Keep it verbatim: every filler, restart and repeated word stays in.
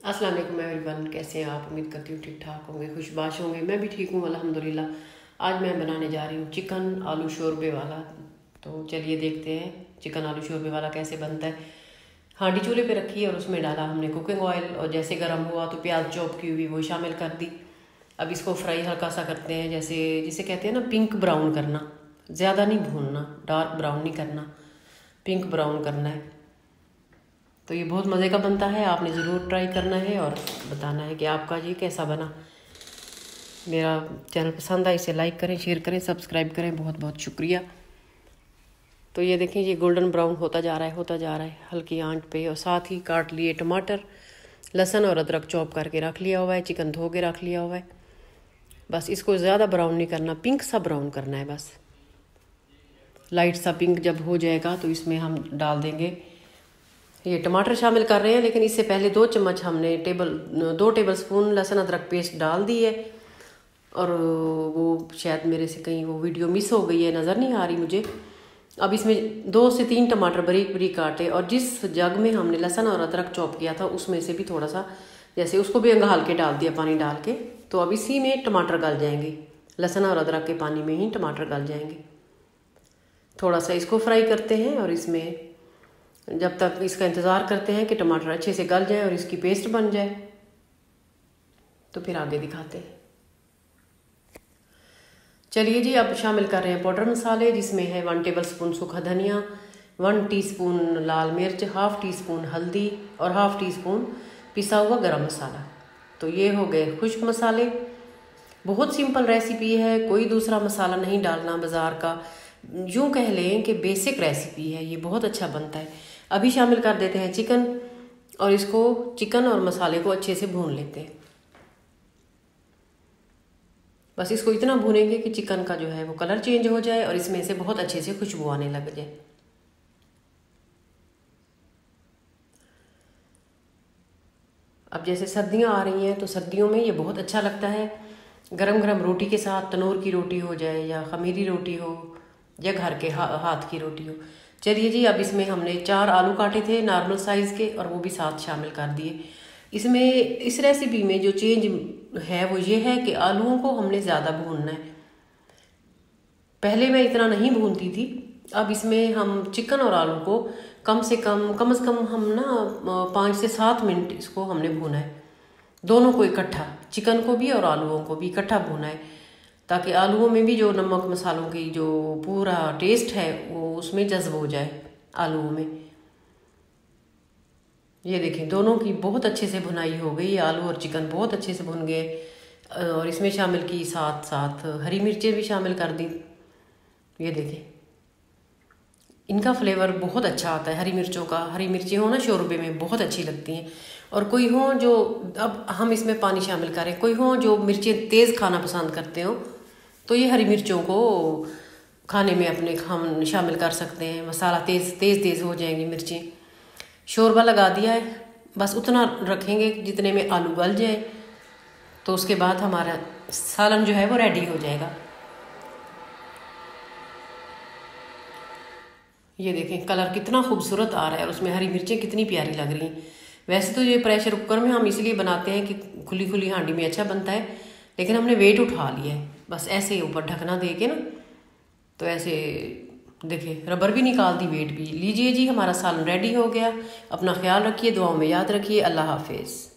अस्सलाम वालेकुम एवरीवन, कैसे हैं आप। उम्मीद करती हूँ ठीक ठाक होंगे, खुशबाश होंगे। मैं भी ठीक हूँ अल्हम्दुलिल्लाह। आज मैं बनाने जा रही हूँ चिकन आलू शोरबे वाला। तो चलिए देखते हैं चिकन आलू शोरबे वाला कैसे बनता है। हांडी चूल्हे पे रखी और उसमें डाला हमने कुकिंग ऑयल, और जैसे गर्म हुआ तो प्याज चॉप की हुई वो शामिल कर दी। अब इसको फ्राई हल्का सा करते हैं, जैसे जिसे कहते हैं ना पिंक ब्राउन करना, ज़्यादा नहीं भूनना, डार्क ब्राउन नहीं करना, पिंक ब्राउन करना है। तो ये बहुत मज़े का बनता है, आपने ज़रूर ट्राई करना है और बताना है कि आपका ये कैसा बना। मेरा चैनल पसंद आए इसे लाइक करें, शेयर करें, सब्सक्राइब करें, बहुत बहुत शुक्रिया। तो ये देखें, ये गोल्डन ब्राउन होता जा रहा है होता जा रहा है हल्की आंच पे। और साथ ही काट लिए टमाटर, लहसुन और अदरक चॉप करके रख लिया हुआ है, चिकन धो के रख लिया हुआ है। बस इसको ज़्यादा ब्राउन नहीं करना, पिंक सा ब्राउन करना है बस। लाइट सा पिंक जब हो जाएगा तो इसमें हम डाल देंगे, ये टमाटर शामिल कर रहे हैं, लेकिन इससे पहले दो चम्मच हमने टेबल दो टेबल स्पून लहसुन अदरक पेस्ट डाल दी है। और वो शायद मेरे से कहीं वो वीडियो मिस हो गई है, नज़र नहीं आ रही मुझे। अब इसमें दो से तीन टमाटर बारीक बारीक काटे, और जिस जग में हमने लहसुन और अदरक चॉप किया था उसमें से भी थोड़ा सा, जैसे उसको भी अंगाल के डाल दिया पानी डाल के। तो अब इसी में टमाटर गल जाएंगे, लहसुन और अदरक के पानी में ही टमाटर गल जाएंगे। थोड़ा सा इसको फ्राई करते हैं, और इसमें जब तक इसका इंतज़ार करते हैं कि टमाटर अच्छे से गल जाए और इसकी पेस्ट बन जाए, तो फिर आगे दिखाते हैं। चलिए जी, अब शामिल कर रहे हैं पाउडर मसाले, जिसमें है वन टेबल स्पून सूखा धनिया, वन टीस्पून लाल मिर्च, हाफ़ टी स्पून हल्दी और हाफ़ टी स्पून पिसा हुआ गरम मसाला। तो ये हो गए खुश्क मसाले। बहुत सिंपल रेसिपी है, कोई दूसरा मसाला नहीं डालना बाज़ार का। यूँ कह लें कि बेसिक रेसिपी है, ये बहुत अच्छा बनता है। अभी शामिल कर देते हैं चिकन, और इसको चिकन और मसाले को अच्छे से भून लेते हैं। बस इसको इतना भूनेंगे कि चिकन का जो है वो कलर चेंज हो जाए और इसमें से बहुत अच्छे से खुशबू आने लग जाए। अब जैसे सर्दियाँ आ रही हैं तो सर्दियों में ये बहुत अच्छा लगता है, गरम गरम रोटी के साथ, तनूर की रोटी हो जाए या खमीरी रोटी हो या घर के हा, हाथ की रोटी हो। चलिए जी, अब इसमें हमने चार आलू काटे थे नॉर्मल साइज़ के, और वो भी साथ शामिल कर दिए। इसमें इस रेसिपी में जो चेंज है वो ये है कि आलूओं को हमने ज़्यादा भूनना है। पहले मैं इतना नहीं भूनती थी, अब इसमें हम चिकन और आलू को कम से कम कम से कम हम ना पाँच से सात मिनट इसको हमने भूना है, दोनों को इकट्ठा, चिकन को भी और आलूओं को भी इकट्ठा भूना है, ताकि आलूओं में भी जो नमक मसालों की जो पूरा टेस्ट है वो उसमें जज्ब हो जाए आलूओं में। ये देखें, दोनों की बहुत अच्छे से भुनाई हो गई, आलू और चिकन बहुत अच्छे से भुन गए। और इसमें शामिल की साथ साथ हरी मिर्चें भी शामिल कर दी। ये देखें, इनका फ्लेवर बहुत अच्छा आता है हरी मिर्चों का। हरी मिर्चें हो ना शोरबे में बहुत अच्छी लगती हैं। और कोई हो जो, अब हम इसमें पानी शामिल करें, कोई हो जो मिर्चें तेज़ खाना पसंद करते हो, तो ये हरी मिर्चों को खाने में अपने हम शामिल कर सकते हैं। मसाला तेज़ तेज़ तेज़ हो जाएंगी मिर्चें। शोरबा लगा दिया है, बस उतना रखेंगे जितने में आलू गल जाए, तो उसके बाद हमारा सालन जो है वो रेडी हो जाएगा। ये देखें, कलर कितना खूबसूरत आ रहा है और उसमें हरी मिर्चें कितनी प्यारी लग रही हैं। वैसे तो ये प्रेशर कुकर में हम इसलिए बनाते हैं कि खुली खुली हांडी में अच्छा बनता है, लेकिन हमने वेट उठा लिया है, बस ऐसे ऊपर ढकना दे के ना, तो ऐसे देखिए रबर भी निकाल दी, वेट भी। लीजिए जी, हमारा सालन रेडी हो गया। अपना ख्याल रखिए, दुआओं में याद रखिए। अल्लाह हाफिज़।